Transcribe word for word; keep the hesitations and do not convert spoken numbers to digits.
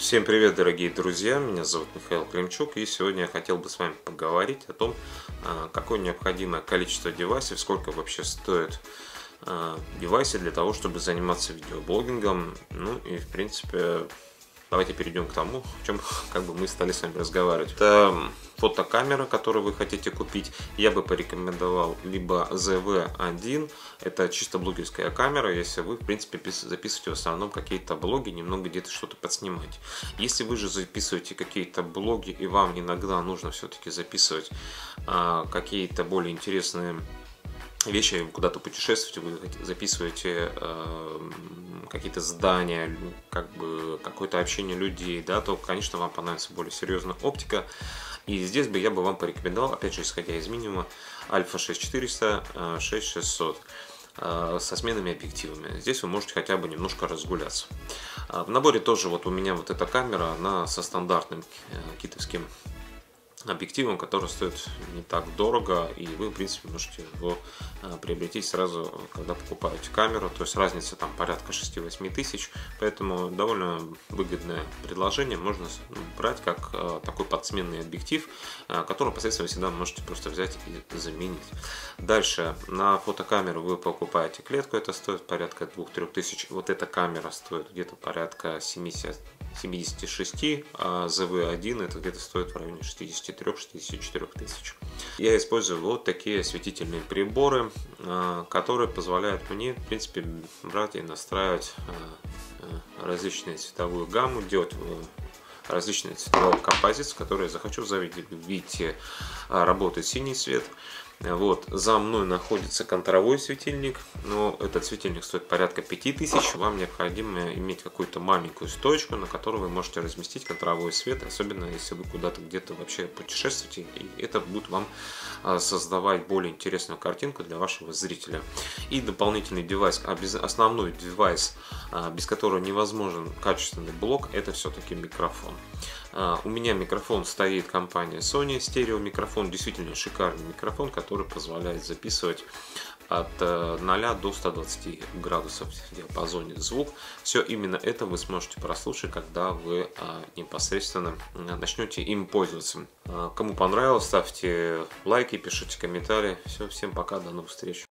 Всем привет, дорогие друзья, меня зовут Михаил Климчук, и сегодня я хотел бы с вами поговорить о том, какое необходимое количество девайсов, сколько вообще стоят девайсы для того, чтобы заниматься видеоблогингом. Ну и в принципе, давайте перейдем к тому, о чем как бы мы стали с вами разговаривать. Это фотокамера, которую вы хотите купить. Я бы порекомендовал либо зет ви один, это чисто блогерская камера, если вы, в принципе, записываете в основном какие-то блоги, немного где-то что-то подснимать. Если вы же записываете какие-то блоги, и вам иногда нужно все-таки записывать а, какие-то более интересные вещи, куда-то путешествуете, вы записываете э, какие-то задания, как бы какое-то общение людей, да, то, конечно, вам понадобится более серьезная оптика. И здесь бы я бы вам порекомендовал, опять же, исходя из минимума, Альфа шесть четыреста, шесть шестьсот э, со сменными объективами. Здесь вы можете хотя бы немножко разгуляться. В наборе тоже вот у меня вот эта камера, она со стандартным э, китовским объективом, который стоит не так дорого, и вы, в принципе, можете его приобрести сразу, когда покупаете камеру. То есть разница там порядка шести-восьми тысяч, поэтому довольно выгодное предложение. Можно брать как такой подсменный объектив, который непосредственно всегда можете просто взять и заменить. Дальше на фотокамеру вы покупаете клетку, это стоит порядка двух-трёх тысяч. Вот эта камера стоит где-то порядка семидесяти шести, а зет ви один это где-то стоит в районе шестидесяти трёх — шестидесяти четырёх тысяч. Я использую вот такие осветительные приборы, которые позволяют мне, в принципе, брать и настраивать различные цветовую гамму, делать различные цветовые композиции, которые я захочу. Видите, работает синий цвет. Вот, за мной находится контровой светильник, но этот светильник стоит порядка пяти тысяч. Вам необходимо иметь какую-то маленькую стоечку, на которой вы можете разместить контровой свет, особенно если вы куда-то где-то вообще путешествуете, и это будет вам создавать более интересную картинку для вашего зрителя. И дополнительный девайс, основной девайс, без которого невозможен качественный блог, это все-таки микрофон. У меня микрофон стоит компания Sony, стереомикрофон, действительно шикарный микрофон, который позволяет записывать от ноля до ста двадцати градусов в диапазоне звук. Все именно это вы сможете прослушать, когда вы непосредственно начнете им пользоваться. Кому понравилось, ставьте лайки, пишите комментарии. Все, всем пока, до новых встреч.